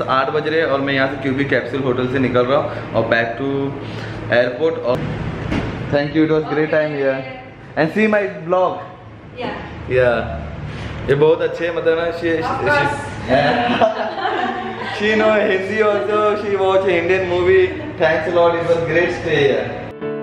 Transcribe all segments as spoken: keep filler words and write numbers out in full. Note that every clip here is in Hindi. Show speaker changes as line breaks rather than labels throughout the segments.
आठ बज रहे हैं और मैं यहाँ से क्यूबी कैप्सूल होटल से निकल रहा हूँ और बैक टू एयरपोर्ट। और thank you, it was great time here and see my blog. या ये बहुत अच्छे, मतलब ना she she know Hindi also, she watch Indian movie. Thanks a lot, it was great stay here.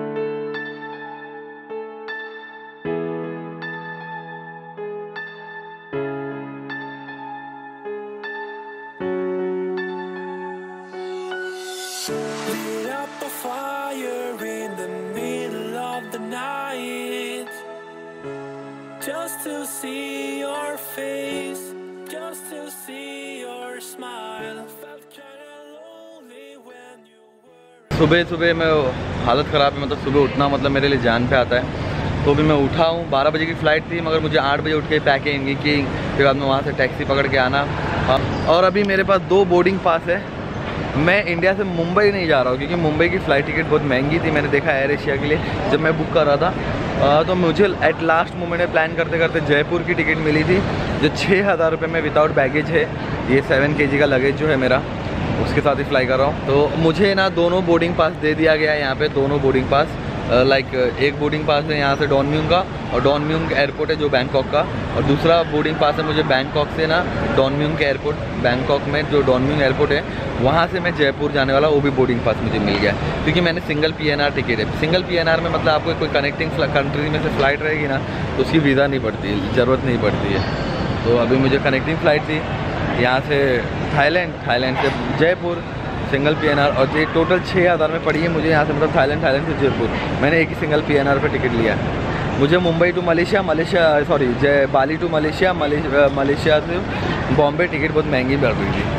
Just to see your face, just to see your smile. Felt kinda lonely when you were.
सुबह सुबह मैं हालत ख़राब है, मतलब सुबह उठना मतलब मेरे लिए जान पे आता है। तो भी मैं उठा हूँ, बारह बजे की फ़्लाइट थी, मगर मुझे आठ बजे उठ के पैकिंग की, फिर बाद में वहाँ से टैक्सी पकड़ के आना। और अभी मेरे पास दो बोर्डिंग पास है। मैं इंडिया से मुंबई नहीं जा रहा हूँ क्योंकि मुंबई की फ़्लाइट टिकट बहुत महंगी थी। मैंने देखा एयर एशिया के लिए जब मैं बुक कर रहा था, आ, तो मुझे एट लास्ट मोमेंट में प्लान करते करते जयपुर की टिकट मिली थी जो छः हज़ार रुपये में विदाउट बैगेज है। ये सेवन के जी का लगेज जो है मेरा, उसके साथ ही फ्लाई कर रहा हूँ। तो मुझे ना दोनों बोर्डिंग पास दे दिया गया है यहाँ पे, दोनों बोर्डिंग पास। लाइक एक बोर्डिंग पास है यहाँ से डॉनम्यूंग का, और डॉनम्यूंग एयरपोर्ट है जो बैंकॉक का, और दूसरा बोर्डिंग पास है मुझे बैंकॉक से ना डॉनम्यूंग के एयरपोर्ट, बैंकॉक में जो डॉनम्यूंग एयरपोर्ट है वहाँ से मैं जयपुर जाने वाला, वो भी बोर्डिंग पास मुझे मिल गया क्योंकि मैंने सिंगल पीएनआर टिकट है। सिंगल पीएनआर में मतलब आपको कोई कनेक्टिंग कंट्री में से फ़्लाइट रहेगी ना तो उसकी वीज़ा नहीं पड़ती, ज़रूरत नहीं पड़ती है। तो अभी मुझे कनेक्टिंग फ़्लाइट थी यहाँ से थाईलैंड, थाईलैंड से जयपुर, सिंगल पीएनआर, और ये टोटल छः हज़ार में पड़ी है मुझे यहाँ से, मतलब थाईलैंड, थाईलैंड से जयपुर। मैंने एक ही सिंगल पीएनआर पे टिकट लिया है। मुझे Mumbai to Malaysia, Malaysia sorry जय बाली टू मलेशिया, मलेशिया से बॉम्बे टिकट बहुत महंगी पड़ रही थी।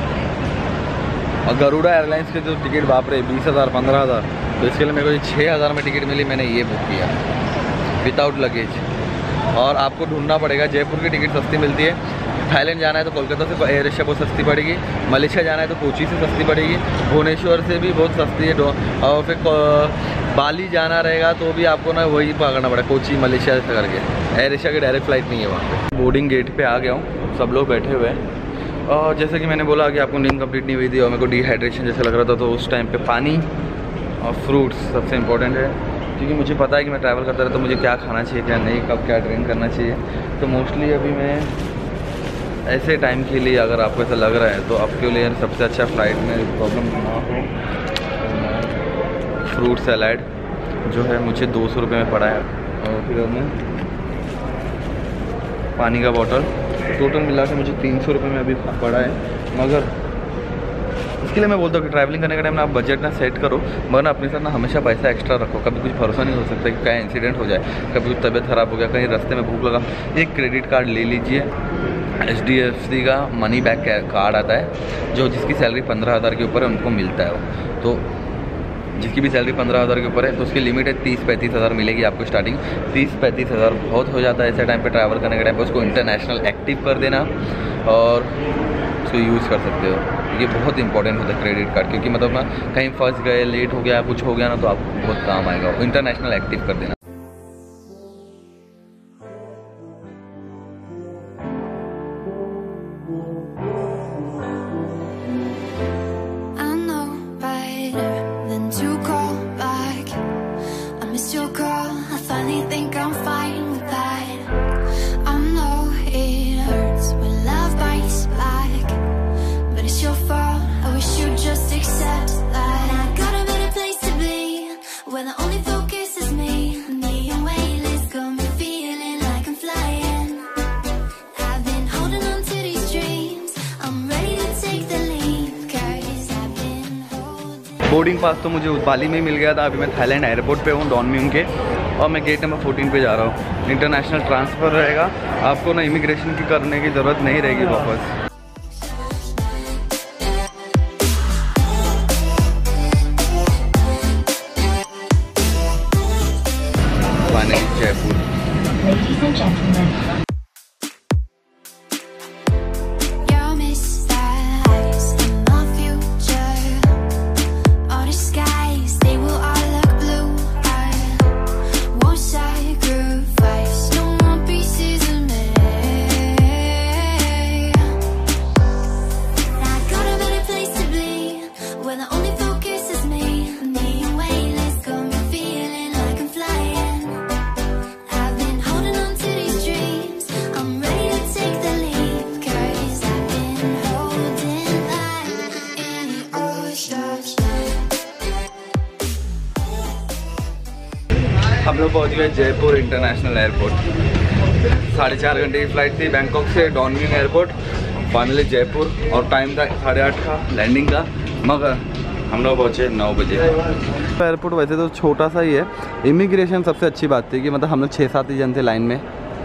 और गरुड़ा एयरलाइंस के जो टिकट बाप रहे बीस हज़ार पंद्रह हज़ार, तो इसके लिए मेरे को छः हज़ार में टिकट मिली, मैंने ये बुक किया विदाउट लगेज। और आपको ढूंढना पड़ेगा, जयपुर की टिकट सस्ती मिलती है। थाईलैंड जाना है तो कोलकाता से एयर एशिया बहुत सस्ती पड़ेगी, मलेशिया जाना है तो कोची से सस्ती पड़ेगी, भुवनेश्वर से भी बहुत सस्ती है, और फिर बाली जाना रहेगा तो भी आपको ना वही पकड़ना पड़ेगा, कोची मलेशिया से करके। एयर एशिया की डायरेक्ट फ़्लाइट नहीं है वहाँ पे। बोर्डिंग गेट पे आ गया हूँ, सब लोग बैठे हुए हैं। और जैसे कि मैंने बोला कि आपको नींद कंप्लीट नहीं हुई थी और मेरे को डिहाइड्रेशन जैसा लग रहा था, तो उस टाइम पे पानी और फ्रूट्स सबसे इम्पोर्टेंट है, क्योंकि मुझे पता है कि मैं ट्रैवल करता रहता तो मुझे क्या खाना चाहिए, क्या नहीं, कब क्या ड्रिंक करना चाहिए। तो मोस्टली अभी मैं ऐसे टाइम के लिए, अगर आपको ऐसा लग रहा है तो आपके लिए सबसे अच्छा फ्लाइट में प्रॉब्लम ना हो, फ्रूट सैलाड जो है मुझे दो सौ रुपये में पड़ा है, और फिर मैं पानी का बॉटल टोटल मिला के मुझे तीन सौ रुपये में अभी पड़ा है। मगर इसके लिए मैं बोलता हूँ कि ट्रैवलिंग करने के टाइम ना आप बजट ना सेट करो, मगर ना अपने साथ ना हमेशा पैसा एक्स्ट्रा रखो। कभी कुछ भरोसा नहीं हो सकता कि क्या इंसिडेंट हो जाए, कभी कुछ तबीयत ख़राब हो गया, कहीं रास्ते में भूख लगा। एक क्रेडिट कार्ड ले लीजिए, एच डी एफ सी का मनी बैक कार्ड आता है, जो जिसकी सैलरी पंद्रह हज़ार के ऊपर है उनको मिलता है वो। तो जिसकी भी सैलरी पंद्रह हज़ार के ऊपर है तो उसकी लिमिट है तीस पैंतीस हज़ार मिलेगी आपको स्टार्टिंग। तीस पैंतीस हज़ार बहुत हो जाता है ऐसे टाइम पे ट्रैवल करने के टाइम पे। उसको इंटरनेशनल एक्टिव कर देना और उसको यूज़ कर सकते हो। ये बहुत इंपॉर्टेंट होता है क्रेडिट कार्ड, क्योंकि मतलब ना कहीं फंस गए, लेट हो गया, कुछ हो गया ना, तो आपको बहुत काम आएगा। इंटरनेशनल एक्टिव कर देना। बोर्डिंग पास तो मुझे बाली में ही मिल गया था। अभी मैं थाईलैंड एयरपोर्ट पे हूँ डॉनम्यूंग के, और मैं गेट नंबर फोर्टीन पे जा रहा हूँ। इंटरनेशनल ट्रांसफ़र रहेगा, आपको ना इमिग्रेशन की करने की ज़रूरत नहीं रहेगी वापस। Finally Jaipur.
Ladies and gentlemen.
हम लोग पहुँच गए जयपुर इंटरनेशनल एयरपोर्ट। साढ़े चार घंटे की फ़्लाइट थी बैंकॉक से डॉनगिंग एयरपोर्ट, फाइनली जयपुर। और टाइम था साढ़े आठ का लैंडिंग का, मगर हम लोग पहुँचे नौ बजे। एयरपोर्ट वैसे तो छोटा सा ही है, इमिग्रेशन सबसे अच्छी बात थी कि मतलब हम लोग छः सात ही जन थे लाइन में।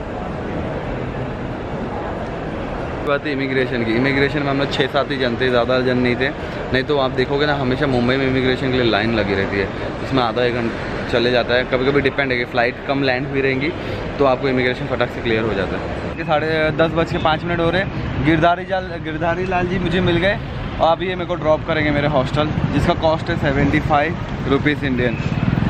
बात है इमिग्रेशन की, इमिग्रेशन में हम लोग छः सात ही जन थे, ज़्यादा जन नहीं थे। नहीं तो आप देखोगे ना हमेशा मुंबई में इमिग्रेशन के लिए लाइन लगी रहती है, इसमें आधा एक घंटा चले जाता है। कभी कभी डिपेंड है कि फ़्लाइट कम लैंड हुई रहेंगी तो आपको इमिग्रेशन फटाक से क्लियर हो जाता है। साढ़े दस बज के पाँच मिनट हो रहे, गिरधारी जाल गिरधारी लाल जी मुझे मिल गए और अभी ये मेरे को ड्रॉप करेंगे मेरे हॉस्टल, जिसका कॉस्ट है सेवेंटी फाइव रुपीज़ इंडियन।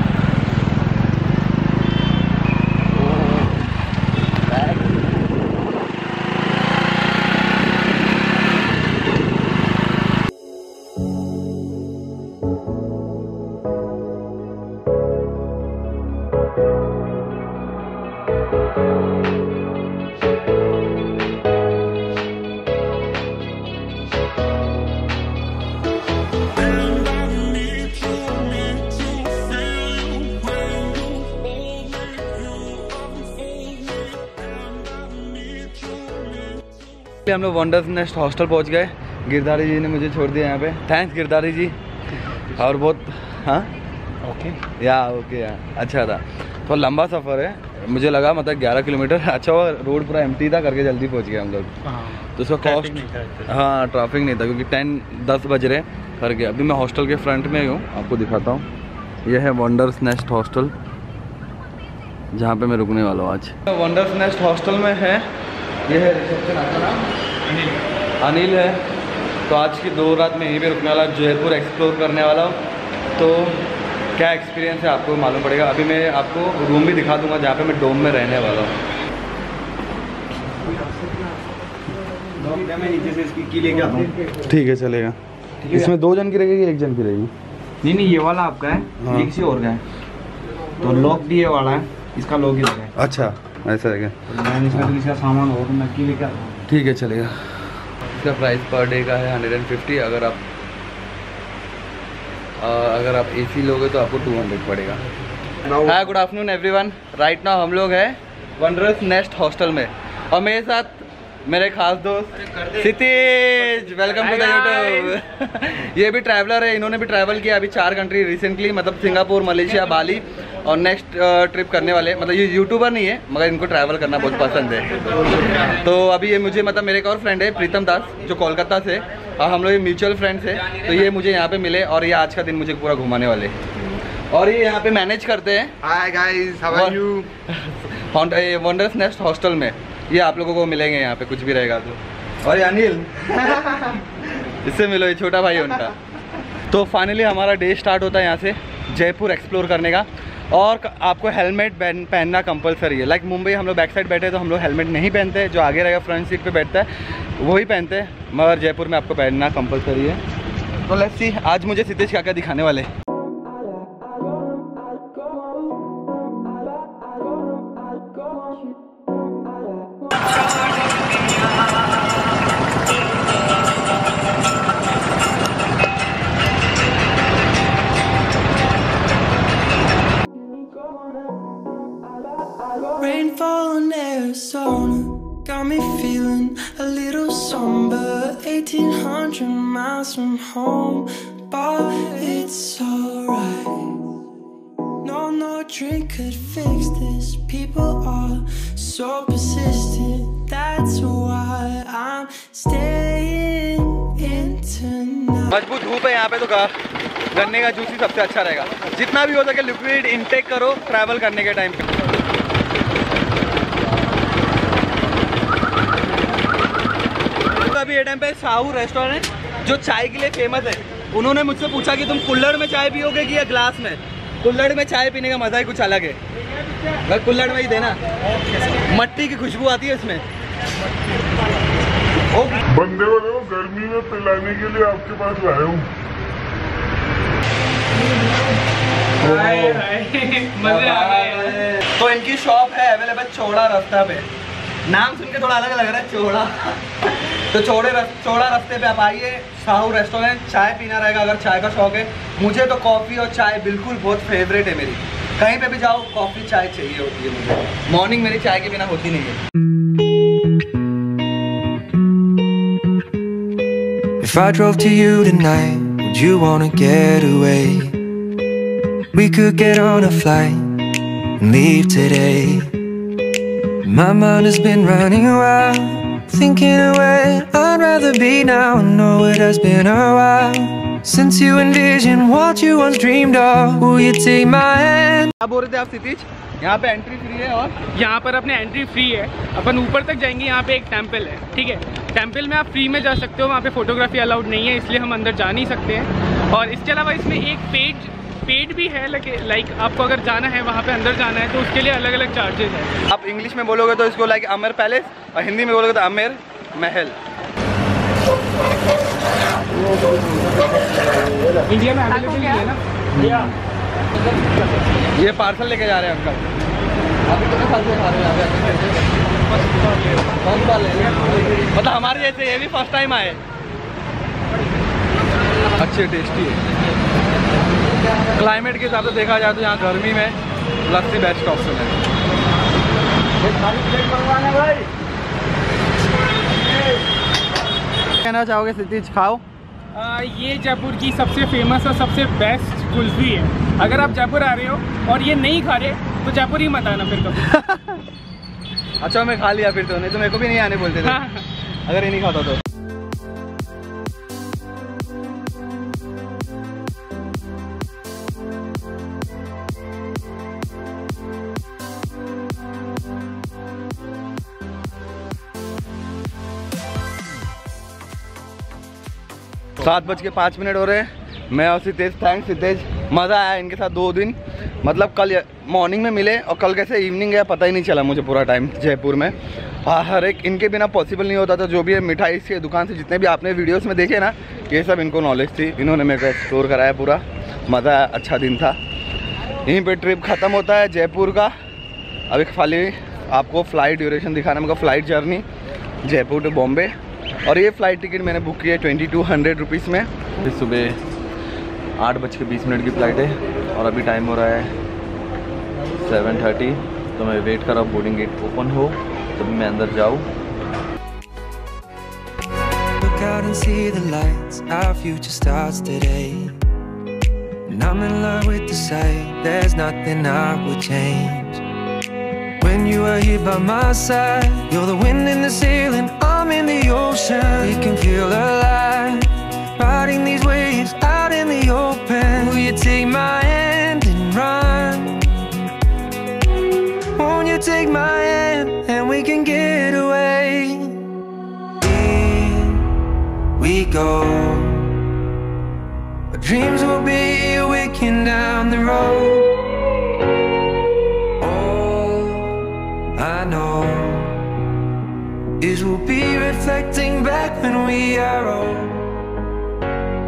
हम लोग वंडर्स नेस्ट हॉस्टल पहुंच गए। गिरधारी जी ने मुझे छोड़ दिया यहाँ पे, थैंक्स गिरधारी जी। और बहुत हाँ ओके या ओके या अच्छा था। तो लंबा सफ़र है, मुझे लगा मतलब ग्यारह किलोमीटर। अच्छा हुआ रोड पूरा एम्प्टी था, करके जल्दी पहुँच गए हम लोग। तो उसका कॉस्ट, हाँ ट्रैफिक नहीं था क्योंकि टेन दस बज रहे करके। अभी मैं हॉस्टल के फ्रंट में ही हूँ, आपको दिखाता हूँ। यह है वंडर्स नेस्ट हॉस्टल जहाँ पे मैं रुकने वाला हूँ आज। वंडर्स नेस्ट हॉस्टल में है, ये है रिसेप्शन। आपका नाम? अनिल। अनिल है। तो आज की दो रात में यहीं पे रुकने वाला, जयपुर एक्सप्लोर करने वाला हूँ। तो क्या एक्सपीरियंस है आपको मालूम पड़ेगा। अभी मैं आपको रूम भी दिखा दूंगा जहाँ पे मैं डोम में रहने वाला हूँ।
मैं नीचे से इसकी की लेके आता हूँ।
ठीक है चलेगा। इसमें दो जन की रहेगी एक जन की रहेगी?
नहीं नहीं ये वाला आपका है,
हाँ।
ये किसी और का है। तो लॉक दिए वाला है, इसका लॉक ही लगा है।
अच्छा ऐसा है क्या?
मैंने इसका किसी का सामान हो तो मैं की लेके आता हूँ।
ठीक है चलेगा। इसका प्राइस पर डे का है हंड्रेड एंड फिफ्टी। अगर आप आ, अगर आप एसी लोगे तो आपको टू हंड्रेड पड़ेगा। Hi good afternoon everyone. Right now हम लोग हैं वंडर्स नेस्ट हॉस्टल में और मेरे साथ मेरे खास दोस्त Kshitij. Welcome to the YouTube. ये भी ट्रैवलर है, इन्होंने भी ट्रैवल किया अभी चार कंट्री रिसेंटली, मतलब सिंगापुर, मलेशिया, बाली। और नेक्स्ट ट्रिप करने वाले, मतलब ये यूट्यूबर नहीं है मगर इनको ट्रैवल करना बहुत पसंद है। तो अभी ये मुझे, मतलब मेरे एक और फ्रेंड है प्रीतम दास जो कोलकाता से, और हम लोग ये म्यूचुअल फ्रेंड्स हैं। तो ये मुझे यहाँ पे मिले और ये आज का दिन मुझे पूरा घुमाने वाले। और ये यहाँ पे मैनेज करते हैं।
Hi guys, how are you?
Wonders nest hostel में ये आप लोगों को मिलेंगे यहाँ पे कुछ भी रहेगा तो। और ये अनिल इससे मिलो, ये छोटा भाई है उनका। तो फाइनली हमारा डे स्टार्ट होता है यहाँ से जयपुर एक्सप्लोर करने का। और आपको हेलमेट पहनना कंपलसरी है। लाइक मुंबई हम लोग बैक साइड बैठे तो हम लोग हेलमेट नहीं पहनते, जो आगे रहेगा फ्रंट सीट पे बैठता है वही पहनते हैं, मगर जयपुर में आपको पहनना कंपलसरी है। तो लेट्स सी आज मुझे क्षितिज क्या क्या दिखाने वाले।
Rainfall in Arizona got me feeling a little somber. eighteen hundred miles from home, but it's alright. No, no drink could fix this. People are so persistent. That's why I'm staying in tonight.
मजबूत धूप है यहाँ पे, तो गन्ने का जूस ही सबसे अच्छा रहेगा। जितना भी हो सके लिक्विड इनटेक करो ट्रैवल करने के टाइम पे। अभी ये टाइम पे साहू रेस्टोरेंट जो चाय के लिए फेमस है, उन्होंने मुझसे पूछा कि तुम कुल्हड़ में चाय पियोगे कि या ग्लास में। कुल्हड़ में चाय पीने का मजा ही कुछ अलग है, बस कुल्हड़ में ही देना, मट्टी की खुशबू आती है इसमें।
बंदे वाले को गर्मी में पिलाने के लिए आपके पास लाया हूँ।
तो इनकी शॉप है अवेलेबल चौड़ा रास्ता पे। नाम सुन के थोड़ा अलग लग रहा है, चौड़ा। तो चौड़े चौड़ा रास्ते पे आप आइए, साहू रेस्टोरेंट। चाय पीना रहेगा अगर चाय का शौक है। मुझे तो कॉफ़ी और चाय बिल्कुल बहुत फेवरेट है मेरी। कहीं पे भी जाओ कॉफ़ी चाय चाहिए होती है मुझे। मॉर्निंग मेरी चाय के बिना होती नहीं है।
If I drove to you tonight, would you wanna get away? We could get on a flight and leave today. My mind has been running wild, thinking of where I'd rather be now. I know it has been a while since you envisioned what you once dreamed of. Will you take my hand?
क्या बोल रहे थे आप क्षितिज? यहाँ पे एंट्री फ्री है और
यहाँ पर अपने एंट्री फ्री है। अपन ऊपर तक जाएंगे, यहाँ पे एक टेंपल है, ठीक है। टेंपल में आप फ्री में जा सकते हो, वहाँ पे फोटोग्राफी अलाउड नहीं है, इसलिए हम अंदर जा नहीं सकते हैं। और इसके अलावा इसमें एक पेड पेड भी है, लाइक आपको अगर जाना है वहाँ पे अंदर जाना है तो उसके लिए अलग अलग चार्जेस है।
आप इंग्लिश में बोलोगे तो इसको लाइक अमर पैलेस, और हिंदी में बोलोगे तो अमेर महल।
इंडिया में अवेलेबल है ना?
ये पार्सल लेके जा रहे हैं अंकल। अभी कितने साल से खा रहे हैं यहाँ? मतलब हमारे जैसे ये भी फर्स्ट टाइम आए। अच्छे टेस्टी है। क्लाइमेट के हिसाब से देखा जाए तो यहाँ गर्मी में लस्सी बेस्ट ऑप्शन है। कहना चाहोगे क्षितिज? खाओ।
आ, ये जयपुर की सबसे फेमस और सबसे बेस्ट कुल्फी है। अगर आप जयपुर आ रहे हो और ये नहीं खा रहे तो जयपुर ही मत आना फिर कभी।
अच्छा मैं खा लिया फिर तो, नहीं तो मेरे को भी नहीं आने बोलते थे।
हाँ।
अगर ये नहीं खाता तो। सात बज के पाँच मिनट हो रहे हैं। मैं और सितेज, थैंक्स सितेज, मज़ा आया इनके साथ दो दिन। मतलब कल मॉर्निंग में मिले और कल कैसे इवनिंग गया पता ही नहीं चला मुझे पूरा टाइम जयपुर में। हर एक इनके बिना पॉसिबल नहीं होता था। जो भी है मिठाई की दुकान से जितने भी आपने वीडियोस में देखे ना, ये सब इनको नॉलेज थी। इन्होंने मेरे को एक्सप्लोर कराया पूरा, मज़ा आया, अच्छा दिन था। यहीं पे ट्रिप ख़त्म होता है जयपुर का। अभी खाली आपको फ़्लाइट ड्यूरेशन दिखाना है, flight journey Jaipur to Bombay. और ये फ़्लाइट टिकट मैंने बुक की है ट्वेंटी टू हंड्रेड रुपीज़ में। फिर सुबह आठ बज के बीस मिनट की फ़्लाइट है और अभी टाइम हो रहा है सेवन थर्टी। तो मैं वेट कर रहा हूँ बोर्डिंग गेट ओपन हो तभी मैं अंदर जाऊँ।
Look out and see the lights, our future starts today. And I'm in love with the sight, there's nothing I would change. When you are here by my side, you're the wind in the ceiling, I'm in the ocean. We can feel alive, riding these waves out in the open. Will you take my hand and run? Won't you take my hand and we can get away? Here we go, our dreams will be waking down the road. I know is we'll be reflecting back when we are old.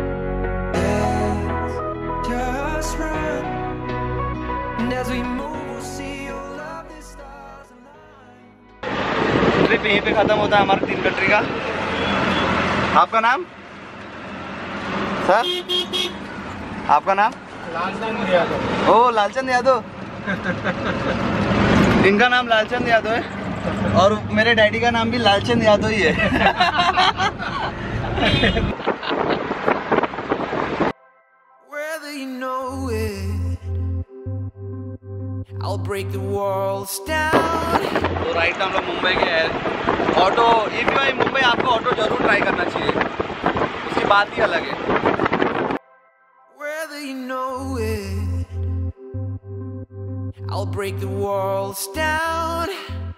Let's just run, and as we move we'll see all of the stars align.
Trip यहीं पे ख़त्म होता है हमारा तीन कंट्री का। आपका नाम सर? आपका नाम? लालचंद यादव। ओ लालचंद यादव। इनका नाम लालचंद यादव है और मेरे डैडी का नाम भी लालचंद यादव ही है।
Whether you know it, I'll break the walls down.
तो राइट हम लोग मुंबई के हैं। Auto if you are Mumbai आपको ऑटो जरूर ट्राई करना चाहिए, उसकी बात ही अलग है।
Whether you know it, I'll break the walls down.